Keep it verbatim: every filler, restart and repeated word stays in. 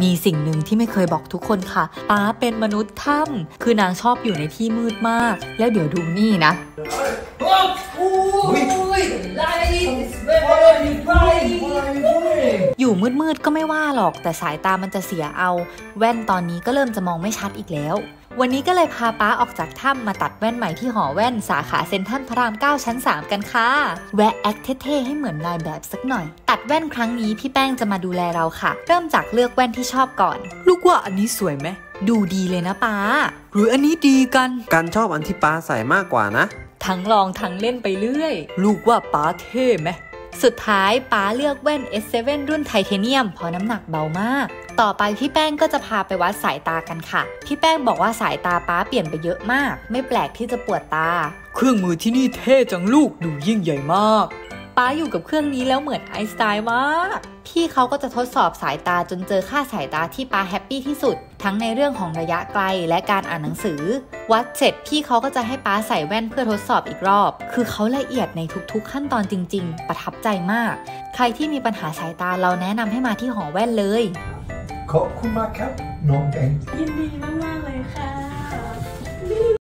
มีสิ่งหนึ่งที่ไม่เคยบอกทุกคนค่ะป๊าเป็นมนุษย์ถ้ำคือนางชอบอยู่ในที่มืดมากแล้วเดี๋ยวดูนี่นะอยู่มืดๆก็ไม่ว่าหรอกแต่สายตามันจะเสียเอาแว่นตอนนี้ก็เริ่มจะมองไม่ชัดอีกแล้ววันนี้ก็เลยพาป๊าออกจากถ้ำมาตัดแว่นใหม่ที่หอแว่นสาขาเซ็นทรัลพระรามเก้าชั้นสามกันค่ะแวะแอคเท่ๆให้เหมือนนายแบบสักหน่อยตัดแว่นครั้งนี้พี่แป้งจะมาดูแลเราค่ะเริ่มจากเลือกแว่นที่ชอบก่อนลูกว่าอันนี้สวยไหมดูดีเลยนะป๊าหรืออันนี้ดีกันกันชอบอันที่ป๊าใส่มากกว่านะทั้งลองทั้งเล่นไปเรื่อยลูกว่าป๊าเท่ไหมสุดท้ายป๊าเลือกแว่น เอส เซเว่น รุ่นไทเทเนียมเพราะน้ำหนักเบามากต่อไปพี่แป้งก็จะพาไปวัดสายตากันค่ะพี่แป้งบอกว่าสายตาป๊าเปลี่ยนไปเยอะมากไม่แปลกที่จะปวดตาเครื่องมือที่นี่เท่จังลูกดูยิ่งใหญ่มากป๊าอยู่กับเครื่องนี้แล้วเหมือนไอน์สไตน์มากพี่เขาก็จะทดสอบสายตาจนเจอค่าสายตาที่ป๊าแฮปปี้ที่สุดทั้งในเรื่องของระยะไกลและการอ่านหนังสือวัดเสร็จพี่เขาก็จะให้ป๊าใส่แว่นเพื่อทดสอบอีกรอบคือเขาละเอียดในทุกๆขั้นตอนจริงๆประทับใจมากใครที่มีปัญหาสายตาเราแนะนำให้มาที่หอแว่นเลยขอบคุณมากครับน้องแบงค์ยินดีมากๆเลยค่ะ